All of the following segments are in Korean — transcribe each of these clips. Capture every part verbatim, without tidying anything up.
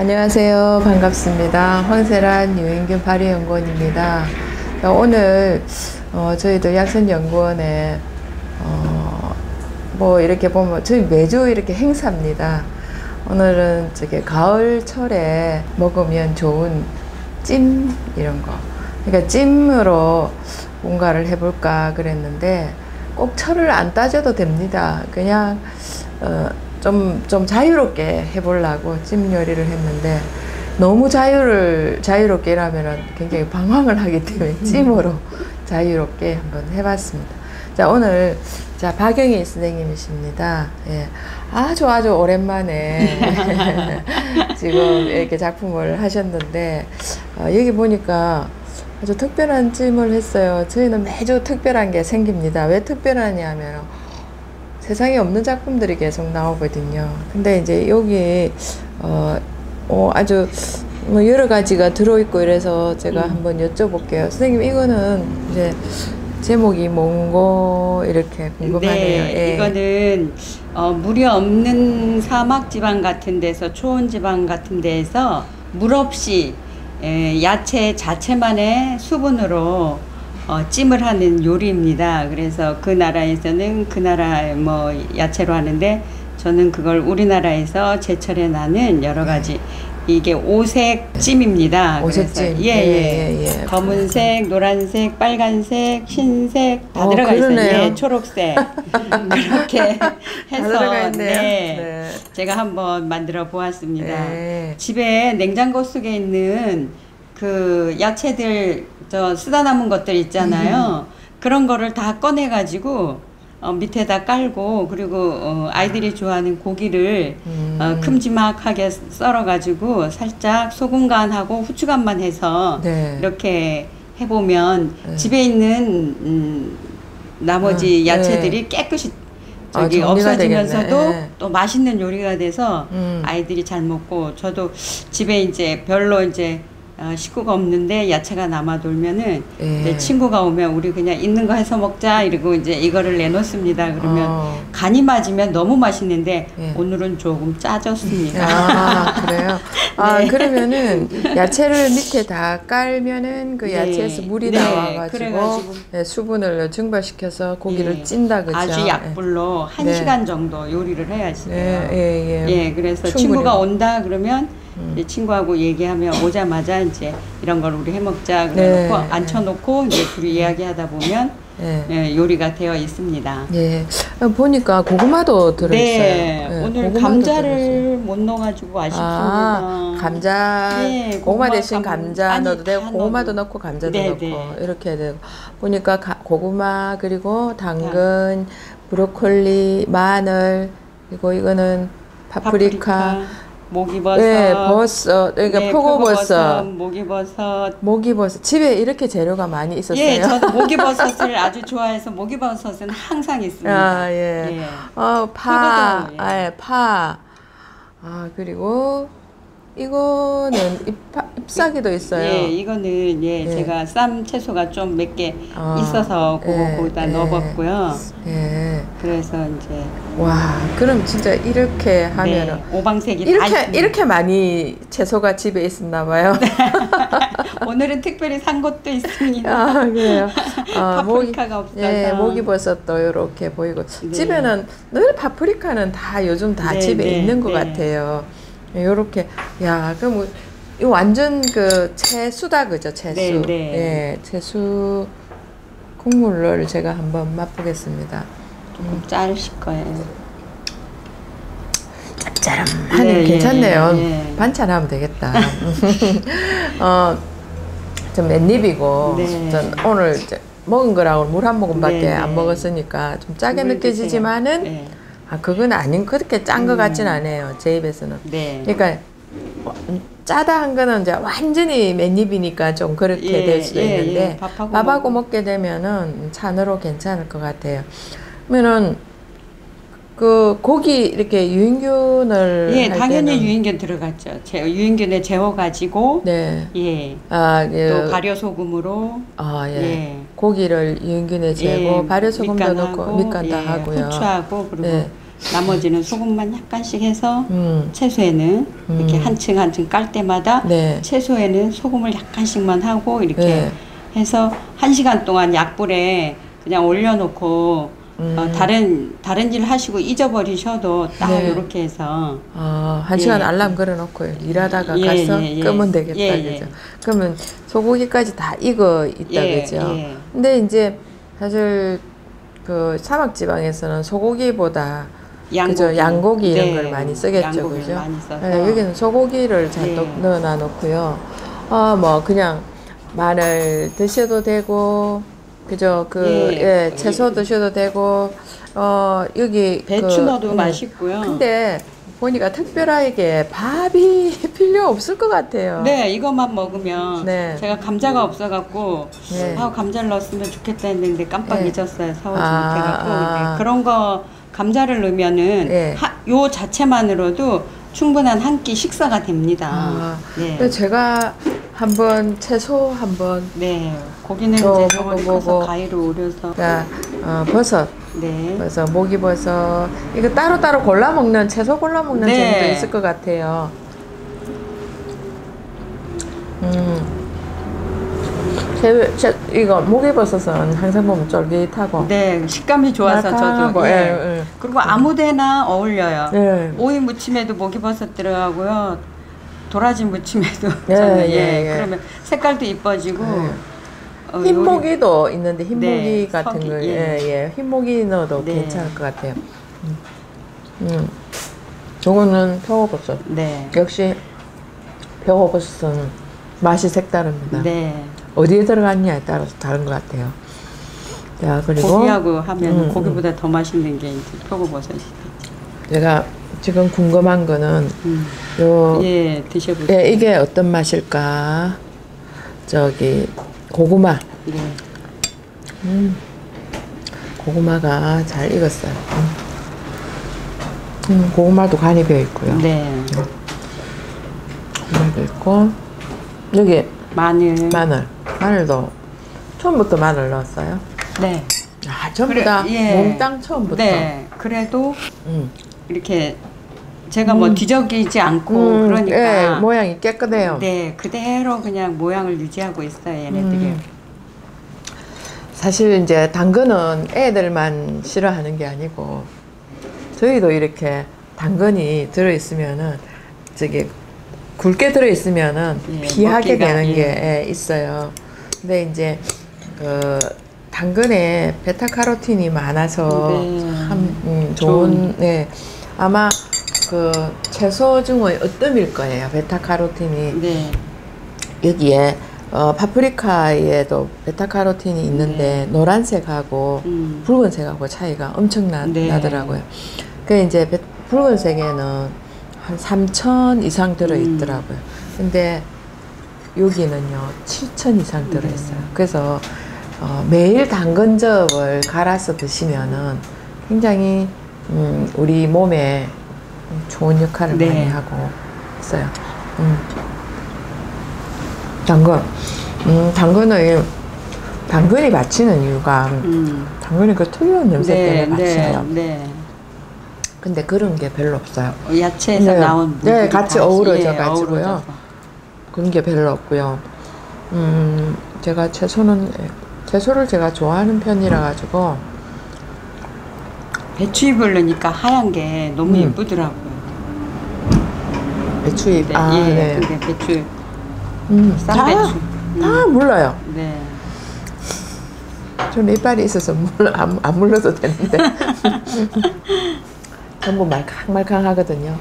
안녕하세요. 반갑습니다. 황세란 유인균 발효연구원입니다. 오늘 어, 저희들 약선연구원에 어, 뭐 이렇게 보면 저희 매주 이렇게 행사입니다. 오늘은 저기 가을철에 먹으면 좋은 찜 이런 거. 그러니까 찜으로 뭔가를 해볼까 그랬는데 꼭 철을 안 따져도 됩니다. 그냥 어, 좀, 좀 자유롭게 해보려고 찜 요리를 했는데 너무 자유를, 자유롭게 일하면 굉장히 방황을 하기 때문에 찜으로 자유롭게 한번 해봤습니다. 자, 오늘, 자, 박영희 선생님이십니다. 예. 아주 아주 오랜만에 지금 이렇게 작품을 하셨는데, 어, 여기 보니까 아주 특별한 찜을 했어요. 저희는 매주 특별한 게 생깁니다. 왜 특별하냐면, 세상에 없는 작품들이 계속 나오거든요. 근데 이제 여기 어, 어 아주 뭐 여러 가지가 들어있고 이래서 제가 음. 한번 여쭤볼게요. 선생님, 이거는 이제 제목이 뭔고 이렇게 궁금하네요. 네, 예. 이거는 어, 물이 없는 사막 지방 같은 데서, 초원 지방 같은 데에서 물 없이 에, 야채 자체만의 수분으로 어, 찜을 하는 요리입니다. 그래서 그 나라에서는 그 나라 뭐 야채로 하는데, 저는 그걸 우리나라에서 제철에 나는 여러 가지, 이게 오색 찜입니다. 오색찜. 예, 예. 예, 예. 검은색, 노란색, 빨간색, 흰색 다 어, 들어가 그러네요. 있어요. 예, 초록색. 그렇게 해서 네, 네. 제가 한번 만들어 보았습니다. 네. 집에 냉장고 속에 있는 그 야채들, 저 쓰다 남은 것들 있잖아요. 그런 거를 다 꺼내 가지고 어, 밑에다 깔고, 그리고 어, 아이들이 좋아하는 고기를 음. 어, 큼지막하게 썰어 가지고 살짝 소금 간하고 후추 간만 해서 네. 이렇게 해보면 네. 집에 있는 음, 나머지 아, 야채들이 네. 깨끗이 저기 아, 없어지면서도 네. 또 맛있는 요리가 돼서 음. 아이들이 잘 먹고, 저도 집에 이제 별로 이제 어, 식구가 없는데 야채가 남아 돌면은 예. 이제 친구가 오면 우리 그냥 있는 거 해서 먹자 이러고 이제 이거를 내놓습니다. 그러면 어. 간이 맞으면 너무 맛있는데 예. 오늘은 조금 짜졌습니다. 아, 그래요? 아, 네. 그러면은 야채를 밑에 다 깔면은 그 네. 야채에서 물이 네. 나와가지고 네, 수분을 증발시켜서 고기를 네. 찐다, 그죠? 아주 약불로 한 네. 시간 정도 요리를 해야지 돼요. 네. 예, 예. 예, 그래서 충분히. 친구가 온다 그러면 음. 이제 친구하고 얘기하면 오자마자 이제 이런 걸 우리 해먹자 그래놓고 네. 앉혀놓고 이제 둘이 이야기하다 보면 네. 예, 요리가 되어 있습니다. 예, 보니까 고구마도 들어있어요. 네, 네. 오늘 감자를 들어있어요. 못 넣어가지고 아쉽습니다. 아, 감자, 네, 고구마, 고구마 대신 감, 감자 아니, 넣어도 되고 고구마도 넣어. 넣고 감자도 네, 넣고 네. 이렇게 되고, 보니까 가, 고구마 그리고 당근, 브로콜리, 마늘, 그리고 이거는 파프리카. 파프리카. 목이버섯, 네, 버섯, 그러니까 네, 표고버섯, 목이버섯, 목이버섯. 집에 이렇게 재료가 많이 있었어요. 예, 저도 목이버섯을 아주 좋아해서 목이버섯은 항상 있습니다. 아, 예. 예. 어, 파, 예. 아, 예, 파. 아, 그리고 이거는 잎, 잎사귀도 있어요. 예, 이거는 예, 예. 제가 쌈 채소가 좀 몇 개 아, 있어서 그거 예, 거기다 예, 넣어봤고요. 예. 그래서 이제 와, 그럼 진짜 이렇게 하면은 네, 오방색이 이렇게 다 이렇게 많이 채소가 집에 있었나 봐요. 오늘은 특별히 산 것도 있습니다. 아, 그래요. 아, 파프리카가 없어서. 예, 모기버섯도 이렇게 보이고 네. 집에는 늘 파프리카는 다 요즘 다 네, 집에 네, 있는 것 네. 같아요. 요렇게, 야, 그럼, 이 완전 그 채수다, 그죠? 채수. 네, 네. 예, 채수 국물을 제가 한번 맛보겠습니다. 조금 음. 짜르실 거예요. 짭짤하니 네, 괜찮네요. 예, 예. 반찬하면 되겠다. 어, 좀 맨입이고, 네. 전 오늘 이제 먹은 거라고 물 한 모금밖에 네, 안 네. 먹었으니까 좀 짜게 느껴지지만은, 네. 아, 그건 아닌, 그렇게 짠 것 음. 같진 않아요. 제 입에서는. 네. 그러니까, 짜다 한 거는 이제 완전히 맨입이니까 좀 그렇게 예, 될 수도 예, 있는데, 예. 밥하고, 밥하고 먹게 되면은 찬으로 괜찮을 것 같아요. 그러면은, 그, 고기 이렇게 유인균을. 예, 당연히 때는 유인균 들어갔죠. 제, 유인균에 재워가지고. 네. 예. 아, 예. 또 발효소금으로. 아, 예. 예. 고기를 유인균에 재고, 예, 발효소금도 넣고, 밑간 다 예, 하고요. 후추하고, 그리고 예. 나머지는 소금만 약간씩 해서 음. 채소에는 이렇게 음. 한층 한층 깔 때마다 네. 채소에는 소금을 약간씩만 하고 이렇게 네. 해서 한 시간 동안 약불에 그냥 올려놓고 음. 어, 다른 다른 일 하시고 잊어버리셔도 딱 네. 이렇게 해서 아, 한 예. 시간 알람 걸어놓고 일하다가 예, 가서 예, 예. 끄면 되겠다, 예, 예. 그죠? 그러면 소고기까지 다 익어 있다, 예, 그죠? 예. 근데 이제 사실 그 사막지방에서는 소고기보다 양고기. 그죠? 양고기 이런 네, 걸 많이 쓰겠죠, 양고기를 그죠? 많이 써서. 네, 여기는 소고기를 잔뜩 예. 넣어놔 놓고요. 아, 뭐 그냥 마늘 드셔도 되고, 그죠? 그 예. 예, 채소 드셔도 되고, 어 여기 배추 그, 넣어도 음, 맛있고요. 근데 보니까 특별하게 밥이 필요 없을 것 같아요. 네, 이것만 먹으면 네. 제가 감자가 없어갖고 네. 아 감자를 넣었으면 좋겠다 했는데 깜빡 네. 잊었어요. 사오지 아, 못해갖고 아. 근데 그런 거 감자를 넣으면은 네. 하, 요 자체만으로도 충분한 한 끼 식사가 됩니다. 아, 네. 근데 제가 한번 채소 한번 네, 고기는 또 이제 저걸 먹어보고. 커서 가위로 오려서 자, 어, 버섯, 네, 버섯, 목이버섯 이거 따로따로 골라 먹는 채소 골라 먹는 네. 재미도 있을 것 같아요. 음, 제, 제, 이거 목이버섯은 항상 보면 쫄깃하고 네 식감이 좋아서 저도 말캉하고, 예. 예, 예. 그리고 아무데나 어울려요. 네. 오이 무침에도 목이버섯 들어가고요. 도라지 무침에도 예, 저는 예, 예, 예. 그러면 색깔도 이뻐지고 네. 어, 흰모기도 있는데 흰모기 네, 같은 석이, 거, 예. 예, 예, 흰모기 넣어도 네. 괜찮을 것 같아요. 음, 음. 요거는 표고버섯. 네, 역시 표고버섯은 맛이 색다릅니다. 네. 어디에 들어갔냐에 따라서 다른 것 같아요. 자, 그리고 고기하고 하면 음, 고기보다 더 맛있는 게 이제 표고버섯이 제가 지금 궁금한 거는 음. 요, 예, 드셔보세요. 예, 이게 어떤 맛일까? 저기 고구마. 네. 음, 고구마가 잘 익었어요. 음. 음, 고구마도 간이 배어 있고요. 네. 고구마도 있고 여기 마늘. 마늘. 마늘도 처음부터 마늘 넣었어요. 네. 아, 전부 그래, 다 예. 몽땅 처음부터. 네. 그래도 음. 이렇게 제가 뭐 뒤적이지 않고 음, 그러니까 예, 모양이 깨끗해요. 네, 그대로 그냥 모양을 유지하고 있어요, 얘네들이. 음. 사실 이제 당근은 애들만 싫어하는 게 아니고 저희도 이렇게 당근이 들어있으면은 저기 굵게 들어있으면은 예, 비하게 먹기가, 되는 예. 게 있어요. 근데 이제 그 당근에 베타카로틴이 많아서 네. 참 음, 좋은, 좋은. 네 아마 그 채소 중의 어뜸일 거예요. 베타카로틴이 네. 여기에 어, 파프리카에도 베타카로틴이 있는데 노란색하고 음. 붉은색하고 차이가 엄청 네. 나더라고요. 그 이제 베- 붉은색에는 한 삼천 이상 들어 있더라고요. 근데 여기는요 칠천 이상 들어 있어요. 그래서 어, 매일 당근즙을 갈아서 드시면은 굉장히 음, 우리 몸에 좋은 역할을 네. 많이 하고 있어요. 음. 당근. 음, 당근을, 당근이 받치는 이유가, 음. 당근이 그 특유한 냄새 때문에 받쳐요. 네. 근데 그런 게 별로 없어요. 어, 야채에서 네. 나온 네, 물들이 같이 다- 어우러져 예, 가지고요. 어우러져서. 그런 게 별로 없고요. 음, 제가 채소는, 채소를 제가 좋아하는 편이라 가지고, 배추잎을 넣으니까 하얀 게 너무 음. 예쁘더라고요. 배추잎, 네, 아, 예, 네. 근데 배추, 음, 다, 쌈배추. 다 음. 물러요. 네. 저는 이빨이 있어서 물, 안, 안 물러도 되는데. 전부 말캉말캉하거든요.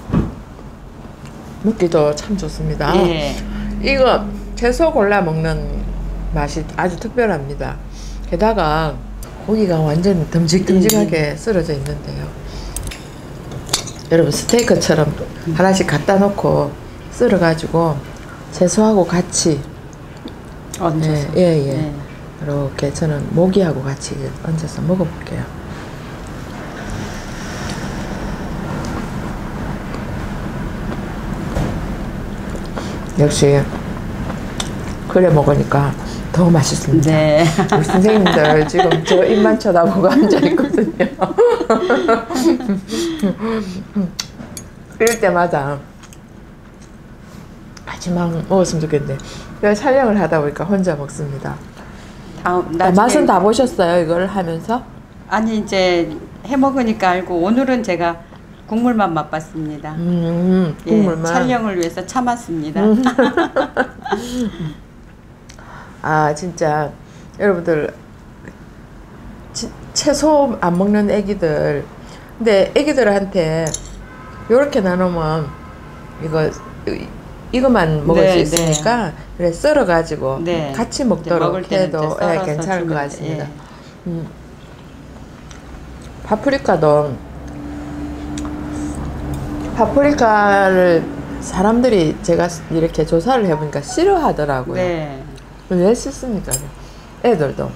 먹기도 참 좋습니다. 예. 이거 채소 골라 먹는 맛이 아주 특별합니다. 게다가 고기가 완전 듬직듬직하게 썰어져 있는데요. 여러분 스테이크처럼 하나씩 갖다 놓고 썰어가지고 채소하고 같이 얹어서. 예, 예, 예. 네. 이렇게 저는 모기하고 같이 얹어서 먹어볼게요. 역시 그래 먹으니까 더 맛있습니다. 네. 우리 선생님들 지금 저 입만 쳐다보고 앉아있거든요. 이럴 때마다 마지막 먹었으면 좋겠는데 내가 촬영을 하다 보니까 혼자 먹습니다. 다음 아, 나중에- 맛은 다 보셨어요? 이걸 하면서? 아니 이제 해 먹으니까 알고 오늘은 제가 국물만 맛봤습니다. 음, 예, 국물만. 촬영을 위해서 참았습니다. 음. 아 진짜 여러분들 치, 채소 안 먹는 애기들, 근데 애기들한테 요렇게 나누면 이거 이- 이것만 먹을 네, 수 있으니까 그래 썰어 가지고 네. 같이 이제 먹도록 먹을 때는 해도 이제 예, 썰어서 괜찮을 것 주면, 같습니다. 예. 음. 파프리카도 파프리카를 사람들이 제가 이렇게 조사를 해보니까 싫어하더라고요. 네. 왜 싫습니까? 애들도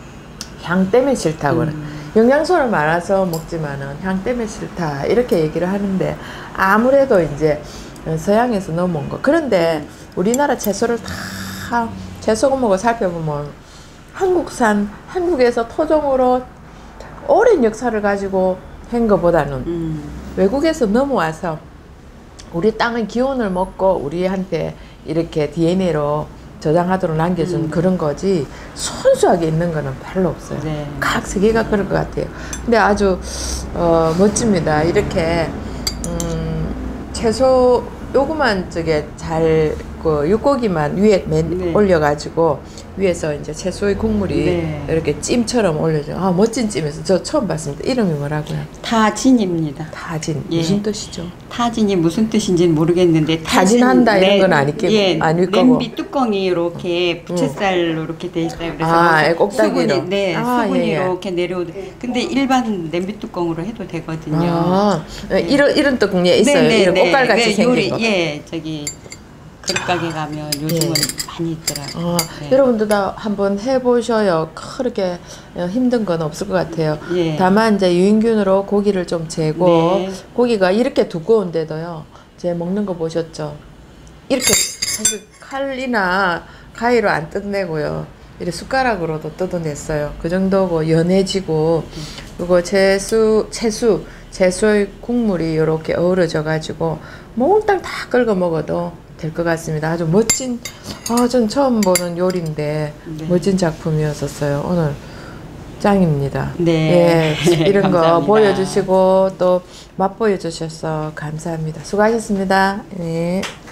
향 때문에 싫다고 그래. 음. 영양소는 많아서 먹지만은 향 때문에 싫다 이렇게 얘기를 하는데, 아무래도 이제 서양에서 넘어온 거. 그런데 우리나라 채소를 다 채소 과목을 살펴보면 한국산, 한국에서 토종으로 오랜 역사를 가지고 한 것보다는 음. 외국에서 넘어와서 우리 땅의 기운을 먹고 우리한테 이렇게 디엔에이로 저장하도록 남겨준 음. 그런 거지, 순수하게 있는 거는 별로 없어요. 네. 각 세계가 그럴 것 같아요. 근데 아주 어, 멋집니다. 이렇게 음, 채소 요거만 저게 잘 그 육고기만 위에 맨 네. 올려가지고 위에서 이제 채소의 국물이 네. 이렇게 찜처럼 올려져. 아 멋진 찜에서 저 처음 봤습니다. 이름이 뭐라고요? 타진입니다. 타진. 예. 무슨 뜻이죠? 타진이 무슨 뜻인지는 모르겠는데 타진한다 이런 네, 건 아니겠- 예, 아닐 거고. 냄비 뚜껑이 이렇게 부채살로 이렇게 돼 있어요. 그래서 아, 거기서 꼭다기로. 수분이 네 아, 수분이 예, 예. 이렇게 내려오고. 근데 일반 냄비 뚜껑으로 해도 되거든요. 아, 이런 이런 떡국에 있어요. 네, 네, 이런 네. 꽃갈같이 네, 생긴 요리, 거. 예, 저기 그릇 가게 가면 요즘은 많이 있더라고요. 어, 네. 여러분도 다 한번 해보셔요. 그렇게 힘든 건 없을 것 같아요. 예. 다만 이제 유인균으로 고기를 좀 재고, 네. 고기가 이렇게 두꺼운데도요. 제 먹는 거 보셨죠? 이렇게 사실 칼이나 가위로 안 뜯내고요. 이렇게 숟가락으로도 뜯어냈어요. 그 정도고 연해지고, 그리고 채수 채수 채소의 국물이 이렇게 어우러져 가지고 몽땅 다 끓여 먹어도 될 것 같습니다. 아주 멋진, 아, 전 처음 보는 요리인데 네. 멋진 작품이었었어요. 오늘 짱입니다. 네. 예, 이런 거 감사합니다. 보여주시고 또 맛보여 주셔서 감사합니다. 수고하셨습니다. 네.